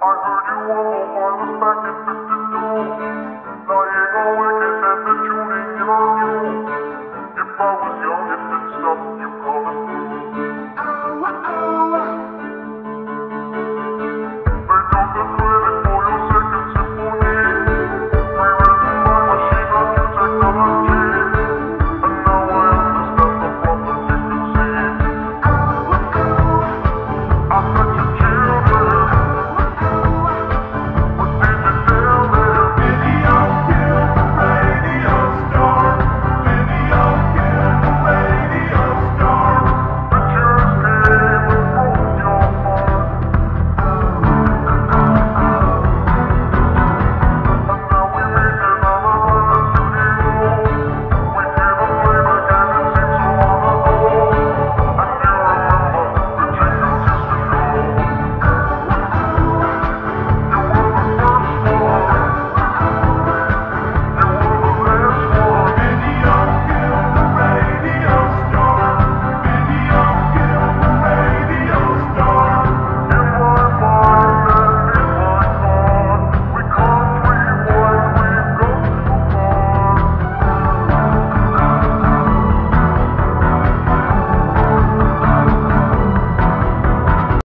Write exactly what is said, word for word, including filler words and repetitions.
I heard you were more wireless back in fifty-two. Lying awake and then tuning in on you. If I was young, it didn't stop you coming through.